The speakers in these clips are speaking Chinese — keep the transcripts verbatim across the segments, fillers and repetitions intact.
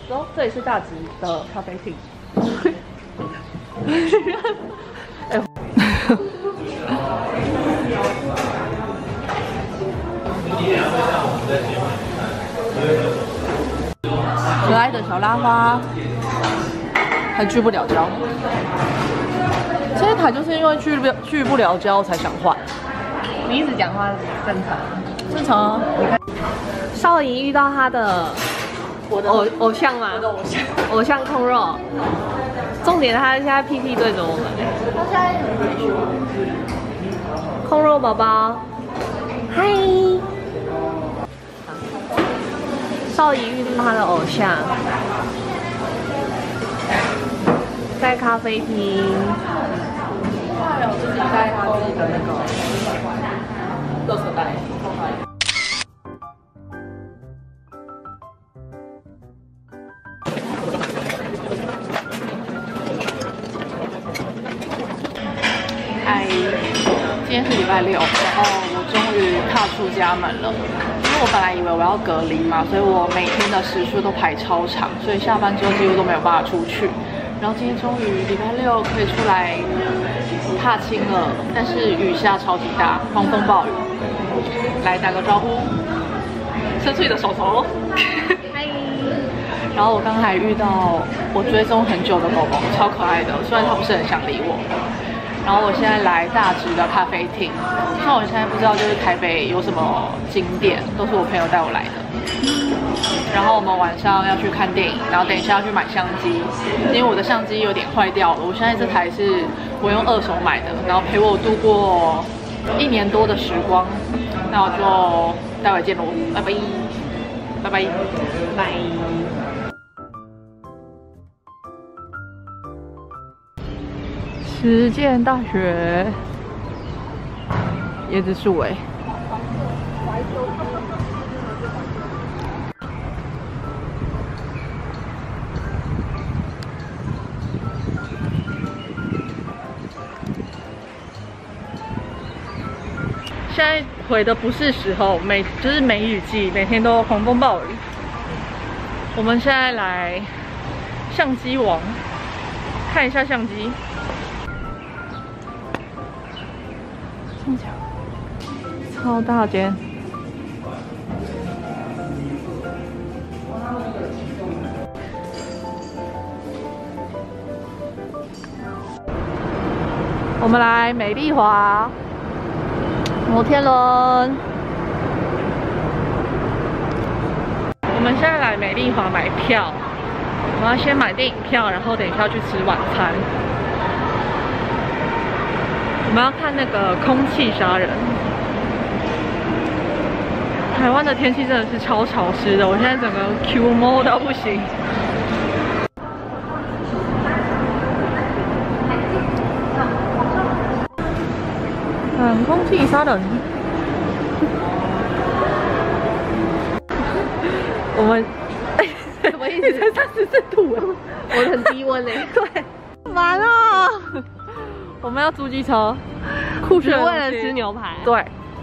走，这里是大直的咖啡厅。哎，可爱的小拉花，还聚不了焦。这一台就是因为聚不聚不了焦才想换。 你一直讲话正常， 正常啊。 少莹遇到他的我的偶偶像吗？ 我的偶像， 偶像控肉。重点他现在屁屁对着我们。 他现在很害羞。 控肉宝宝，嗨。少莹遇到他的偶像，在咖啡厅。 还有自己带他自己的那个垃圾袋。嗨，今天是礼拜六，然后我终于踏出家门了。因为我本来以为我要隔离嘛，所以我每天的时数都排超长，所以下班之后几乎都没有办法出去。然后今天终于礼拜六可以出来踏青了，但是雨下超级大，狂风暴雨。来打个招呼，伸出你的手手。 嗨。 然后我刚刚还遇到我追踪很久的狗狗，超可爱的，虽然它不是很想理我。然后我现在来大直的咖啡厅，像我现在不知道就是台北有什么景点，都是我朋友带我来的。然后我们晚上要去看电影，然后等一下要去买相机，因为我的相机有点坏掉了。我现在这台是我用二手买的，然后陪我度过一年多的时光。那我就待会见喽，拜拜，拜拜，拜。实践大学，椰子树哎。现在回的不是时候，每就是梅雨季，每天都狂风暴雨。我们现在来相机王看一下相机。这么巧，超大间。我们来美丽华摩天轮。我们现在来美丽华买票，我们要先买电影票，然后等一下去吃晚餐。我们要看那个《空气杀人》。台湾的天气真的是超潮湿的，我现在整个 Q 摸到不行。嗯，空气杀人。我们什么意思？ 才三十四度哎， 我很低温哎。 对，完了。我们要租机车，酷炫， 为了吃牛排。 对。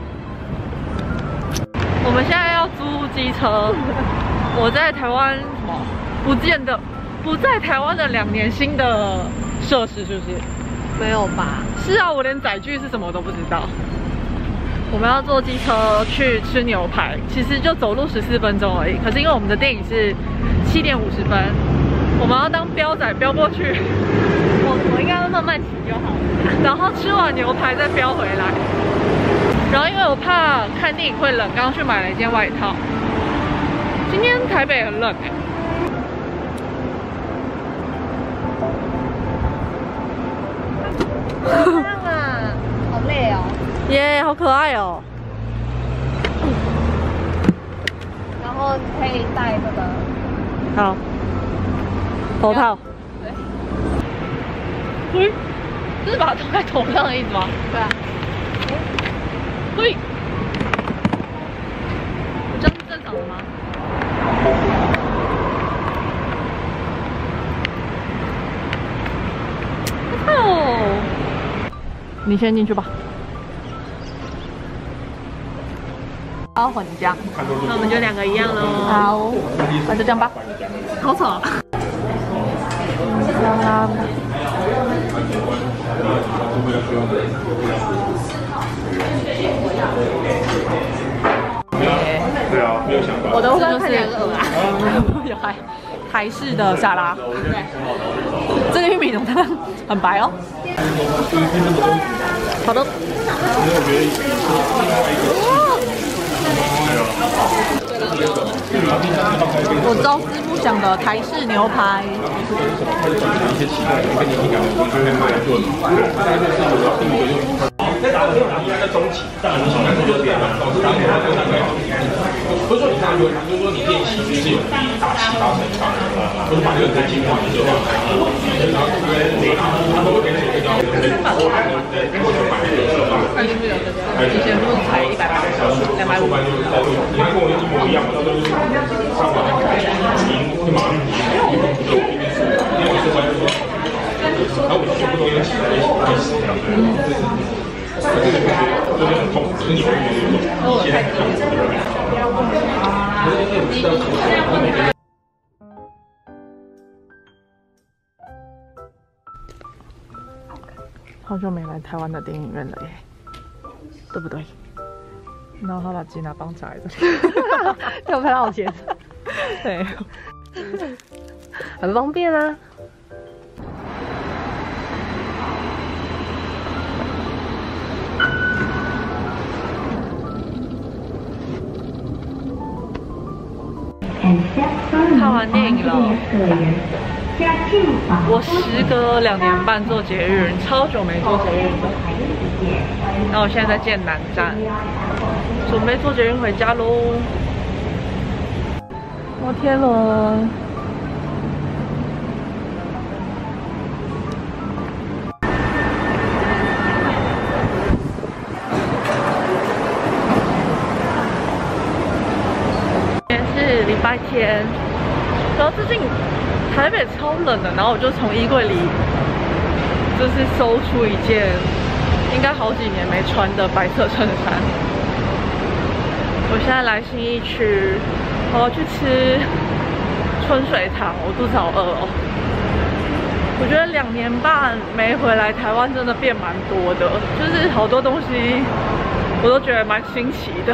我们现在要租机车。我在台湾什么不见的，不在台湾的两年新的设施是不是？ 没有吧？ 是啊，我连载具是什么都不知道。我们要坐机车去吃牛排，其实就走路十四分钟而已。可是因为我们的电影是七点五十分，我们要当彪仔飙过去。 我我应该会慢慢骑就好了。 然后吃完牛排再飙回来。然后因为我怕看电影会冷，刚刚去买了一件外套。今天台北很冷哎、欸。 好棒啊！好累哦。 耶， yeah, 好可爱哦。 然后可以戴这个。 好。头套。 对。 喂，这是把它套在头上的意思吗？ 对啊。 喂，这样是正常的吗？哦，你先进去吧。 要混酱。 那我们就两个一样喽。 好，那就这样吧。 好丑。 香啊。 对啊，没有想到。 我都这就是两个鹅啊。 有台台式的沙拉。这个玉米浓汤很白哦。好的。我照师傅讲的台式牛排。 一些奇怪的一个年轻感，我们就会卖做。大概就是我要定一个用。在打的应该在中期，当然你小时候就变了，导致当年他大概不是说你看就就是说你练习就是有比打七八成以上，不是把这个太进化，你就这样。然后每打他都会给你这个，对，然后就买这个设备。 那是不是有这个？以前不是才一百八、两百五？ 你看跟我一模一样，他都是上网改，赢就马上赢，一分不就一分输，因为我是完全说，然后我全部都用起来一起开始这样。这个就是很痛，就是你会有一种现在痛苦的感觉。 好久没来台湾的电影院了耶，对不对？然后他把吉娜绑起来这里，要拍到我钱。对， 很方便啊。 看完电影了，我时隔两年半坐捷运，超久没坐捷运了。那我现在在剑南站，准备坐捷运回家喽。摩天轮。礼拜天，然后最近台北超冷的，然后我就从衣柜里就是搜出一件应该好几年没穿的白色衬衫。我现在来信义区，我要去吃春水堂，我肚子好饿哦。我觉得两年半没回来台湾，真的变蛮多的，就是好多东西我都觉得蛮新奇的。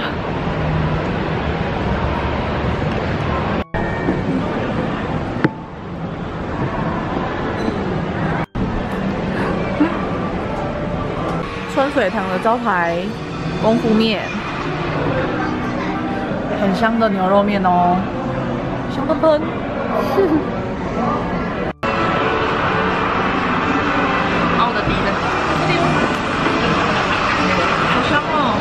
春水堂的招牌功夫面，很香的牛肉面哦，香喷喷。把我的底的，好香哦！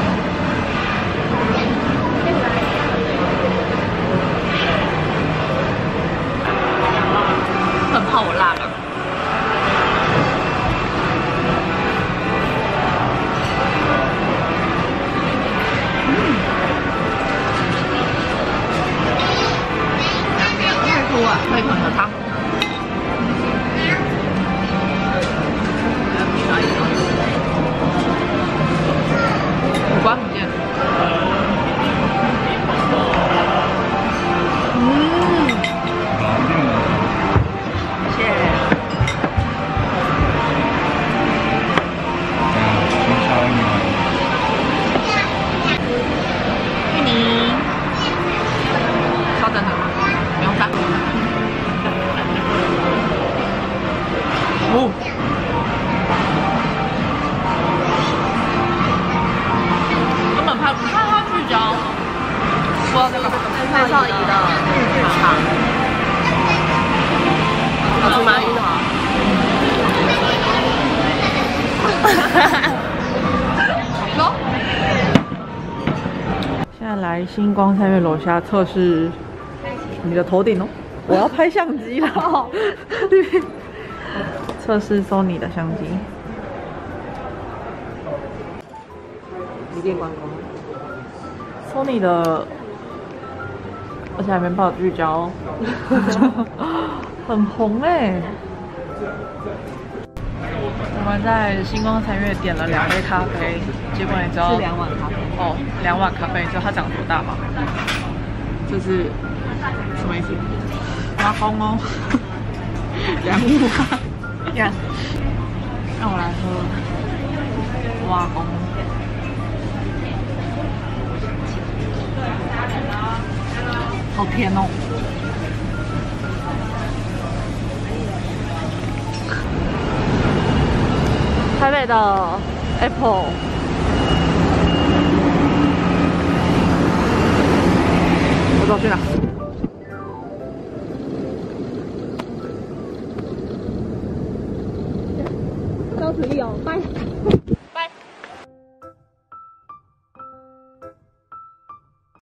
很怕我辣了。沸腾的汤，五官很健。嗯，谢谢。芋泥，稍等等，不用翻。哦，根本拍不看它聚焦，不知道在干嘛。 蔡少仪的剧场，好出鳗鱼的吗？ 走。现在来星光三月楼下测试你的头顶哦，我要拍相机了。测试 Sony 的相机， 一键关公。 Sony 的，而且还没办法聚焦，很红哎、欸。 们在星光三月点了两杯咖啡，结果你知道是两碗咖啡哦，两碗咖啡，你知道它长多大吗？这是什么意思？挖工哦，两碗呀。让我来喝挖工。好甜哦！ 台北的 Apple， 我走去哪？ 高子力哦，拜。